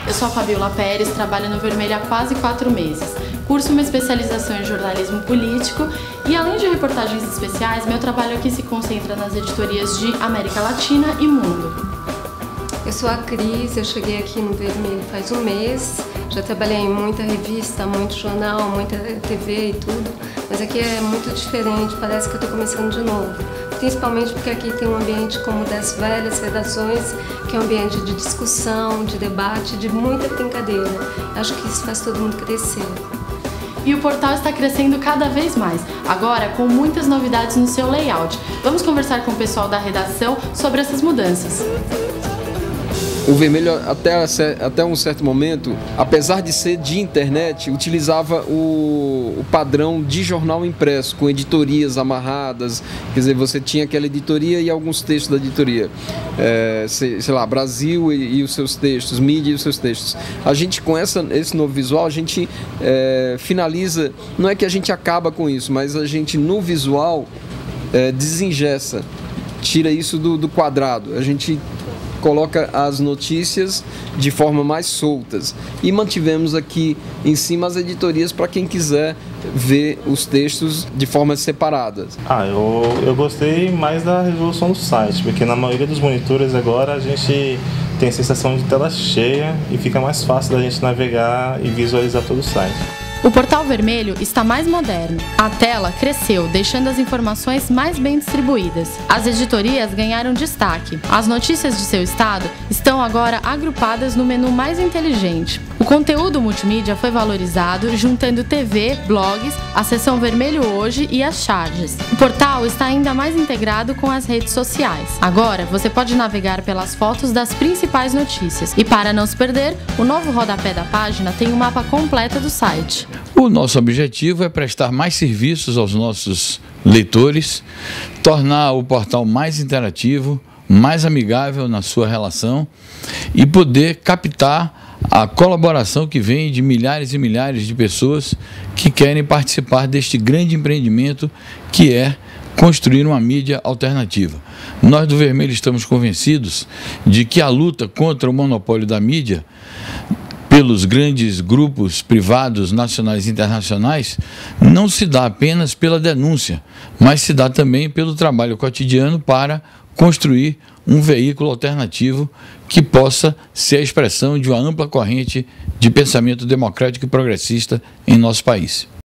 Eu sou a Fabiola Pérez, trabalho no Vermelho há quase 4 meses. Curso uma especialização em jornalismo político e, além de reportagens especiais, meu trabalho aqui se concentra nas editorias de América Latina e Mundo. Eu sou a Cris, eu cheguei aqui no Vermelho faz um mês, já trabalhei em muita revista, muito jornal, muita TV e tudo, mas aqui é muito diferente, parece que eu estou começando de novo. Principalmente porque aqui tem um ambiente como o das velhas redações, que é um ambiente de discussão, de debate, de muita brincadeira. Acho que isso faz todo mundo crescer. E o portal está crescendo cada vez mais, agora com muitas novidades no seu layout. Vamos conversar com o pessoal da redação sobre essas mudanças. O Vermelho, até um certo momento, apesar de ser de internet, utilizava o padrão de jornal impresso, com editorias amarradas. Quer dizer, você tinha aquela editoria e alguns textos da editoria. Sei lá, Brasil e os seus textos, mídia e os seus textos. A gente, com esse novo visual, a gente finaliza, não é que a gente acaba com isso, mas a gente, no visual, desengessa, tira isso do quadrado. A gente coloca as notícias de forma mais soltas e mantivemos aqui em cima as editorias para quem quiser ver os textos de formas separadas. Eu gostei mais da resolução do site, porque na maioria dos monitores agora a gente tem a sensação de tela cheia e fica mais fácil da gente navegar e visualizar todo o site. O Portal Vermelho está mais moderno. A tela cresceu, deixando as informações mais bem distribuídas. As editorias ganharam destaque. As notícias de seu estado estão agora agrupadas no menu mais inteligente. O conteúdo multimídia foi valorizado, juntando TV, blogs, a seção Vermelho Hoje e as charges. O portal está ainda mais integrado com as redes sociais. Agora, você pode navegar pelas fotos das principais notícias. E para não se perder, o novo rodapé da página tem um mapa completo do site. O nosso objetivo é prestar mais serviços aos nossos leitores, tornar o portal mais interativo, mais amigável na sua relação e poder captar a colaboração que vem de milhares e milhares de pessoas que querem participar deste grande empreendimento que é construir uma mídia alternativa. Nós do Vermelho estamos convencidos de que a luta contra o monopólio da mídia pelos grandes grupos privados nacionais e internacionais não se dá apenas pela denúncia, mas se dá também pelo trabalho cotidiano para construir um veículo alternativo que possa ser a expressão de uma ampla corrente de pensamento democrático e progressista em nosso país.